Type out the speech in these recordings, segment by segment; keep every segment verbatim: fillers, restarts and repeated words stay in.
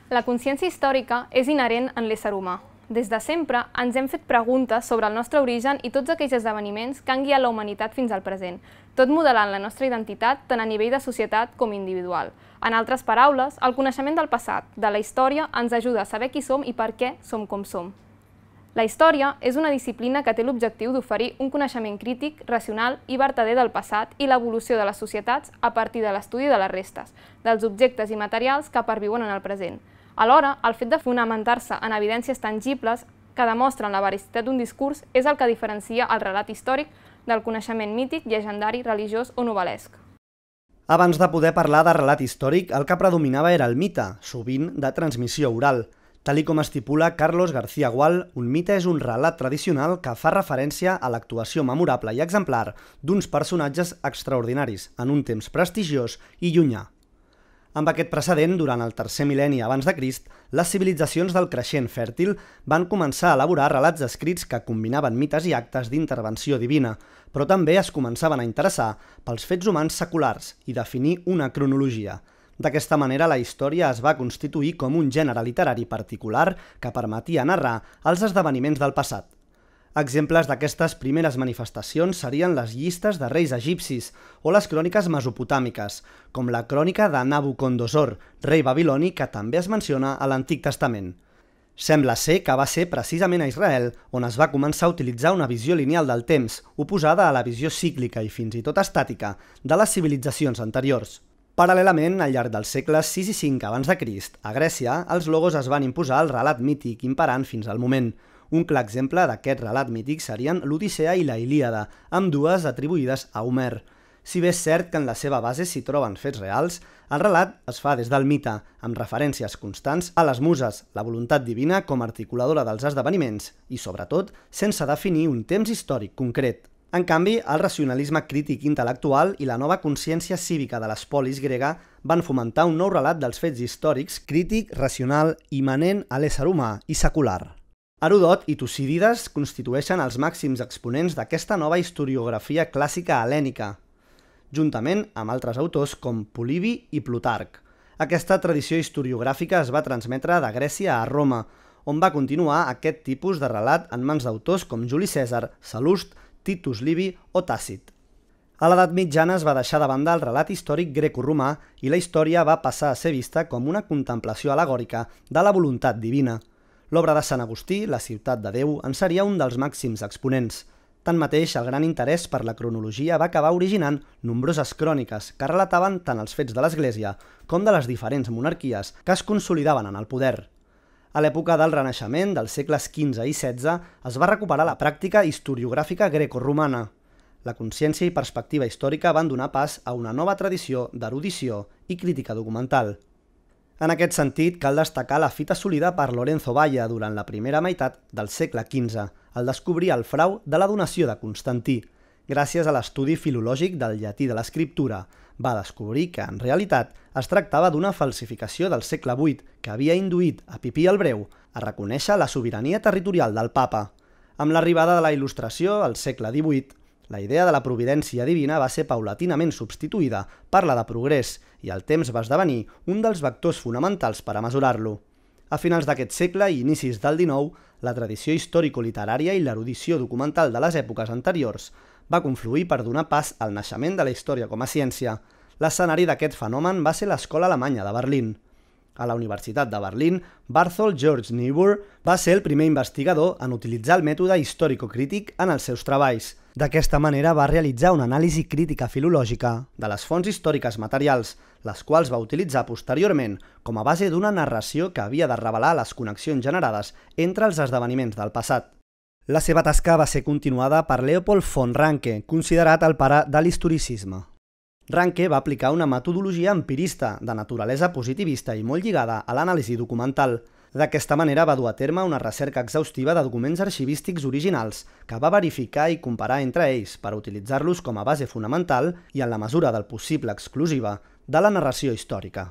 La consciència històrica és inherent en l'ésser humà. Des de sempre ens hem fet preguntes sobre el nostre origen i tots aquells esdeveniments que han guiat la humanitat fins al present, tot modelant la nostra identitat tant a nivell de societat com individual. En altres paraules, el coneixement del passat, de la història, ens ajuda a saber qui som i per què som com som. La història és una disciplina que té l'objectiu d'oferir un coneixement crític, racional i vertader del passat i l'evolució de les societats a partir de l'estudi de les restes, dels objectes i materials que perviuen en el present. Alhora, el fet de fonamentar-se en evidències tangibles que demostren la veracitat d'un discurs és el que diferencia el relat històric del coneixement mític, llegendari, religiós o novel·lesc. Abans de poder parlar de relat històric, el que predominava era el mite, sovint de transmissió oral. Tal com estipula Carlos García Gual, un mite és un relat tradicional que fa referència a l'actuació memorable i exemplar d'uns personatges extraordinaris en un temps prestigiós i llunyà. Amb aquest precedent, durant el tercer mil·lenni abans de Crist, les civilitzacions del creixent fèrtil van començar a elaborar relats escrits que combinaven mites i actes d'intervenció divina, però també es començaven a interessar pels fets humans seculars i definir una cronologia. D'aquesta manera, la història es va constituir com un gènere literari particular que permetia narrar els esdeveniments del passat. Exemples d'aquestes primeres manifestacions serien les llistes de reis egipcis o les cròniques mesopotàmiques, com la crònica de Nabucodonosor, rei babiloni, que també es menciona a l'Antic Testament. Sembla ser que va ser precisament a Israel on es va començar a utilitzar una visió lineal del temps, oposada a la visió cíclica i fins i tot estàtica de les civilitzacions anteriors. Paral·lelament, al llarg dels segles sis i cinc abans de Crist, a Grècia, els logos es van imposar al relat mític imperant fins al moment. Un clar exemple d'aquest relat mític serien l'Odissea i la Ilíada, ambdues atribuïdes a Homer. Si bé és cert que en la seva base s'hi troben fets reals, el relat es fa des del mite, amb referències constants a les muses, la voluntat divina com a articuladora dels esdeveniments i, sobretot, sense definir un temps històric concret. En canvi, el racionalisme crític intel·lectual i la nova consciència cívica de l'espolis grega van fomentar un nou relat dels fets històrics crític, racional, immanent a l'ésser humà i secular. Heròdot i Tucídides constitueixen els màxims exponents d'aquesta nova historiografia clàssica hel·lènica, juntament amb altres autors com Polibi i Plutarc. Aquesta tradició historiogràfica es va transmetre de Grècia a Roma, on va continuar aquest tipus de relat en mans d'autors com Juli Cèsar, Sal·lust, Titus Livi o Tàcit. A l'edat mitjana es va deixar de banda el relat històric grecoromà i la història va passar a ser vista com una contemplació al·legòrica de la voluntat divina. L'obra de Sant Agustí, La ciutat de Déu, en seria un dels màxims exponents. Tanmateix, el gran interès per la cronologia va acabar originant nombroses cròniques que relataven tant els fets de l'Església com de les diferents monarquies que es consolidaven en el poder. A l'època del Renaixement, dels segles quinze i setze, es va recuperar la pràctica historiogràfica grecoromana. La consciència i perspectiva històrica van donar pas a una nova tradició d'erudició i crítica documental. En aquest sentit, cal destacar la fita assolida per Lorenzo Valla durant la primera meitat del segle quinze, al descobrir el frau de la donació de Constantí. Gràcies a l'estudi filològic del llatí de l'escriptura, va descobrir que, en realitat, es tractava d'una falsificació del segle vuit que havia induït a Pipí el Breu a reconèixer la sobirania territorial del papa. Amb l'arribada de la Il·lustració al segle divuit, la idea de la providència divina va ser paulatinament substituïda per la de progrés i el temps va esdevenir un dels vectors fonamentals per a mesurar-lo. A finals d'aquest segle i inicis del dinou, la tradició històrico-literària i l'erudició documental de les èpoques anteriors va confluir per donar pas al naixement de la història com a ciència. L'escenari d'aquest fenomen va ser l'Escola Alemanya de Berlín. A la Universitat de Berlín, Barthold Georg Niebuhr va ser el primer investigador en utilitzar el mètode històrico-crític en els seus treballs. D'aquesta manera va realitzar una anàlisi crítica filològica de les fonts històriques materials, les quals va utilitzar posteriorment com a base d'una narració que havia de revelar les connexions generades entre els esdeveniments del passat. La seva tasca va ser continuada per Leopold von Ranke, considerat el pare de l'historicisme. Ranke va aplicar una metodologia empirista de naturalesa positivista i molt lligada a l'anàlisi documental. D'aquesta manera va dur a terme una recerca exhaustiva de documents arxivístics originals que va verificar i comparar entre ells per utilitzar-los com a base fonamental i, en la mesura del possible exclusiva, de la narració històrica.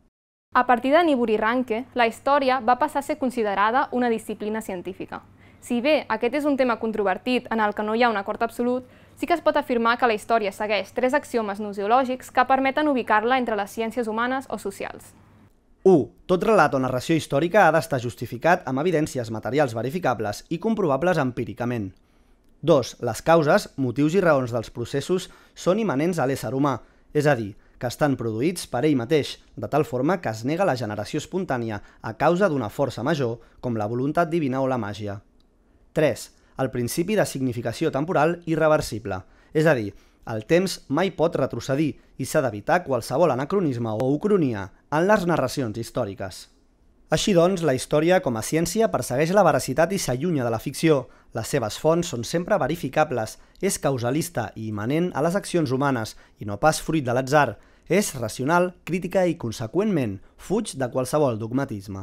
A partir de Niebuhr i Ranke, la història va passar a ser considerada una disciplina científica. Si bé aquest és un tema controvertit en el que no hi ha un acord absolut, sí que es pot afirmar que la història segueix tres axiomes gnoseològics que permeten ubicar-la entre les ciències humanes o socials. u. Tot relat o narració històrica ha d'estar justificat amb evidències materials verificables i comprovables empíricament. dos. Les causes, motius i raons dels processos són immanents a l'ésser humà, és a dir, que estan produïts per ell mateix, de tal forma que es nega la generació espontània a causa d'una força major, com la voluntat divina o la màgia. tres. El principi de significació temporal irreversible, és a dir, el temps mai pot retrocedir i s'ha d'evitar qualsevol anacronisme o ucronia en les narracions històriques. Així doncs, la història com a ciència persegueix la veracitat i s'allunya de la ficció. Les seves fonts són sempre verificables, és causalista i immanent a les accions humanes i no pas fruit de l'atzar. És racional, crítica i, conseqüentment, fuig de qualsevol dogmatisme.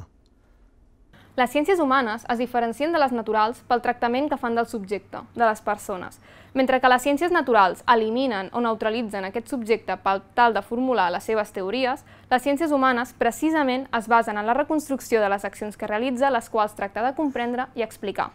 Les ciències humanes es diferencien de les naturals pel tractament que fan del subjecte, de les persones. Mentre que les ciències naturals eliminen o neutralitzen aquest subjecte per tal de formular les seves teories, les ciències humanes precisament es basen en la reconstrucció de les accions que realitza, les quals tracta de comprendre i explicar.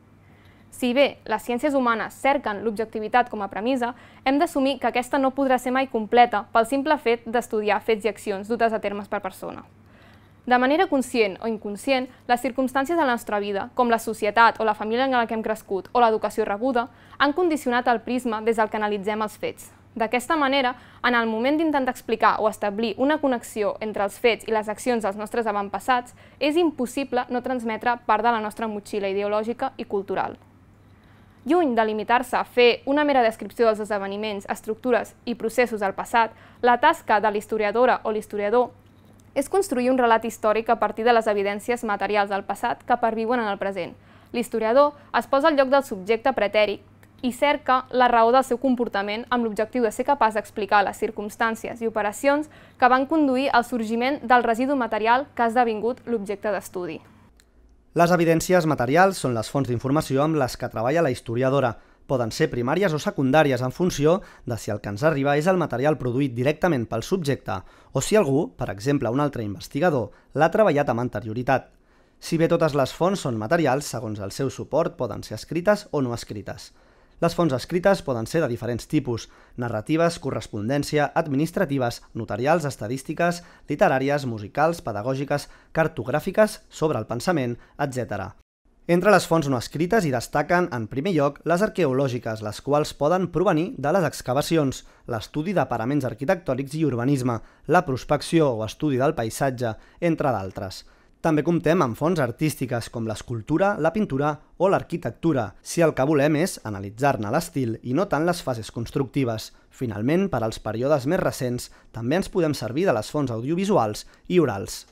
Si bé les ciències humanes cerquen l'objectivitat com a premissa, hem d'assumir que aquesta no podrà ser mai completa pel simple fet d'estudiar fets i accions dutes a termes per persona. De manera conscient o inconscient, les circumstàncies de la nostra vida, com la societat o la família en la que hem crescut o l'educació rebuda, han condicionat el prisma des del que analitzem els fets. D'aquesta manera, en el moment d'intentar explicar o establir una connexió entre els fets i les accions dels nostres avantpassats, és impossible no transmetre part de la nostra motxilla ideològica i cultural. Lluny de limitar-se a fer una mera descripció dels esdeveniments, estructures i processos del passat, la tasca de l'historiadora o l'historiador és construir un relat històric a partir de les evidències materials del passat que perviuen en el present. L'historiador es posa al lloc del subjecte pretèric i cerca la raó del seu comportament amb l'objectiu de ser capaç d'explicar les circumstàncies i operacions que van conduir al sorgiment del residu material que ha esdevingut l'objecte d'estudi. Les evidències materials són les fonts d'informació amb les que treballa la historiadora. Poden ser primàries o secundàries en funció de si el que ens arriba és el material produït directament pel subjecte o si algú, per exemple un altre investigador, l'ha treballat amb anterioritat. Si bé totes les fonts són materials, segons el seu suport poden ser escrites o no escrites. Les fonts escrites poden ser de diferents tipus: narratives, correspondència, administratives, notarials, estadístiques, literàries, musicals, pedagògiques, cartogràfiques, sobre el pensament, etcètera. Entre les fonts no escrites hi destaquen, en primer lloc, les arqueològiques, les quals poden provenir de les excavacions, l'estudi de paraments arquitectònics i urbanisme, la prospecció o estudi del paisatge, entre d'altres. També comptem amb fonts artístiques com l'escultura, la pintura o l'arquitectura, si el que volem és analitzar-ne l'estil i no tant les fases constructives. Finalment, per als períodes més recents, també ens podem servir de les fonts audiovisuals i orals.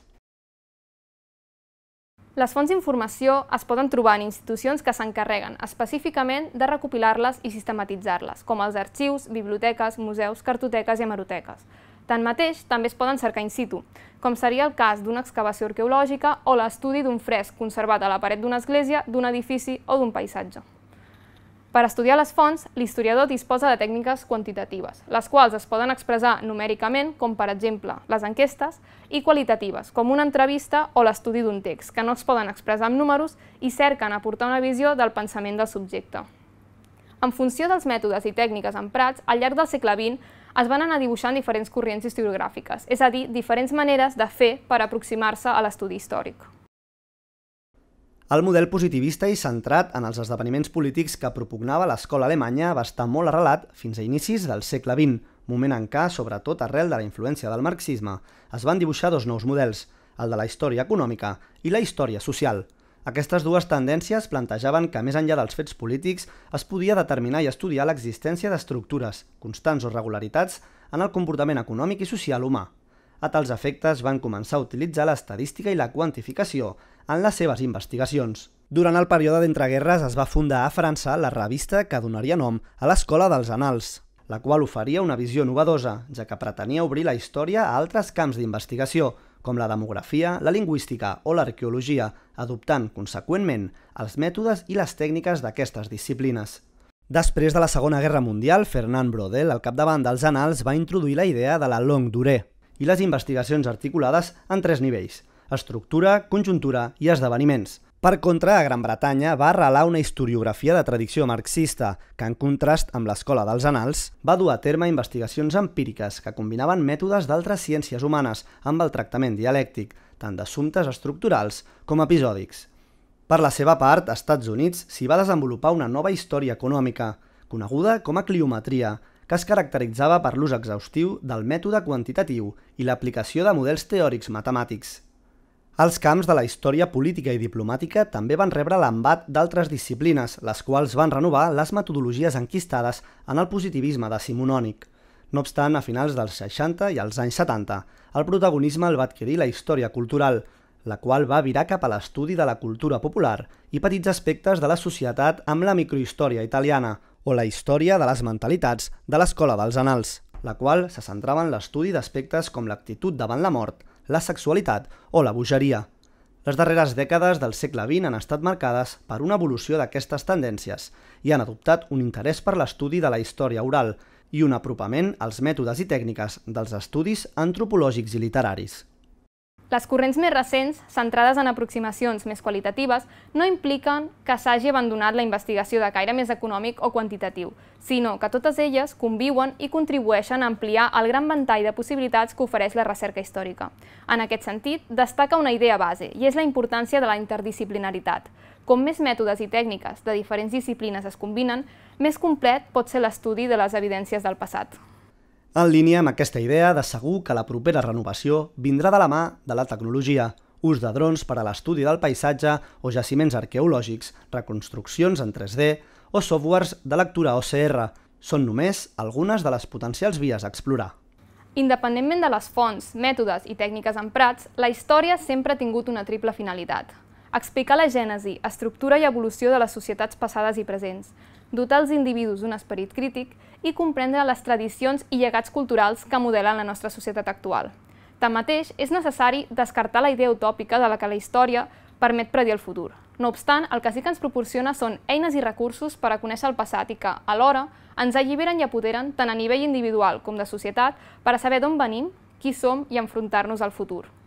Les fonts d'informació es poden trobar en institucions que s'encarreguen específicament de recopilar-les i sistematitzar-les, com els arxius, biblioteques, museus, cartoteques i hemeroteques. Tanmateix, també es poden cercar in situ, com seria el cas d'una excavació arqueològica o l'estudi d'un fresc conservat a la paret d'una església, d'un edifici o d'un paisatge. Per estudiar les fonts, l'historiador disposa de tècniques quantitatives, les quals es poden expressar numèricament, com per exemple les enquestes, i qualitatives, com una entrevista o l'estudi d'un text, que no es poden expressar amb números i cerquen aportar una visió del pensament del subjecte. En funció dels mètodes i tècniques emprats, al llarg del segle vint es van anar dibuixant diferents corrents historiogràfiques, és a dir, diferents maneres de fer per aproximar-se a l'estudi històric. El model positivista i centrat en els esdeveniments polítics que propugnava l'escola alemanya va estar molt arrelat fins a inicis del segle vint, moment en què, sobretot arrel de la influència del marxisme, es van dibuixar dos nous models, el de la història econòmica i la història social. Aquestes dues tendències plantejaven que, més enllà dels fets polítics, es podia determinar i estudiar l'existència d'estructures, constants o regularitats en el comportament econòmic i social humà. A tals efectes van començar a utilitzar l'estadística i la quantificació en les seves investigacions. Durant el període d'entreguerres es va fundar a França la revista que donaria nom a l'Escola dels Annals, la qual oferia una visió novedosa, ja que pretenia obrir la història a altres camps d'investigació, com la demografia, la lingüística o l'arqueologia, adoptant, conseqüentment, els mètodes i les tècniques d'aquestes disciplines. Després de la Segona Guerra Mundial, Fernand Braudel, al capdavant dels Annals, va introduir la idea de la longue durée i les investigacions articulades en tres nivells: estructura, conjuntura i esdeveniments. Per contra, a Gran Bretanya va arrelar una historiografia de tradició marxista que, en contrast amb l'escola dels Annals, va dur a terme investigacions empíriques que combinaven mètodes d'altres ciències humanes amb el tractament dialèctic, tant d'assumptes estructurals com episòdics. Per la seva part, als Estats Units s'hi va desenvolupar una nova història econòmica, coneguda com a cliometria, que es caracteritzava per l'ús exhaustiu del mètode quantitatiu i l'aplicació de models teòrics matemàtics. Els camps de la història política i diplomàtica també van rebre l'embat d'altres disciplines, les quals van renovar les metodologies enquistades en el positivisme decimonònic. No obstant, a finals dels seixanta i als anys setanta, el protagonisme el va adquirir la història cultural, la qual va virar cap a l'estudi de la cultura popular i petits aspectes de la societat amb la microhistòria italiana, o la història de les mentalitats de l'escola dels Annals, la qual se centrava en l'estudi d'aspectes com l'actitud davant la mort, la sexualitat o la bogeria. Les darreres dècades del segle vint han estat marcades per una evolució d'aquestes tendències i han adoptat un interès per l'estudi de la història oral i un apropament als mètodes i tècniques dels estudis antropològics i literaris. Les corrents més recents, centrades en aproximacions més qualitatives, no impliquen que s'hagi abandonat la investigació de caire més econòmic o quantitatiu, sinó que totes elles conviuen i contribueixen a ampliar el gran ventall de possibilitats que ofereix la recerca històrica. En aquest sentit, destaca una idea base, i és la importància de la interdisciplinaritat. Com més mètodes i tècniques de diferents disciplines es combinen, més complet pot ser l'estudi de les evidències del passat. En línia amb aquesta idea, de segur que la propera renovació vindrà de la mà de la tecnologia, ús de drons per a l'estudi del paisatge o jaciments arqueològics, reconstruccions en tres D o softwares de lectura O C R. Són només algunes de les potencials vies a explorar. Independentment de les fonts, mètodes i tècniques emprats, la història sempre ha tingut una triple finalitat. Explicar la gènesi, estructura i evolució de les societats passades i presents, dotar els individus d'un esperit crític i comprendre les tradicions i llegats culturals que modelen la nostra societat actual. Tanmateix, és necessari descartar la idea utòpica de la que la història permet predir el futur. No obstant, el que sí que ens proporciona són eines i recursos per a conèixer el passat i que, alhora, ens alliberen i apoderen tant a nivell individual com de societat per a saber d'on venim, qui som i enfrontar-nos al futur.